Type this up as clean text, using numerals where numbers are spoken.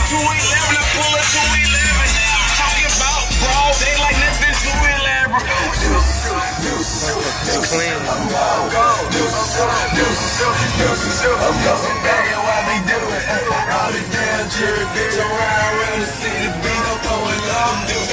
211, I pull a 211. Talking about broad, they like nothing too elaborate. It's clean. I'm going back and why they do it. All the damn jury bitch around the city, beat up on what I'm doing.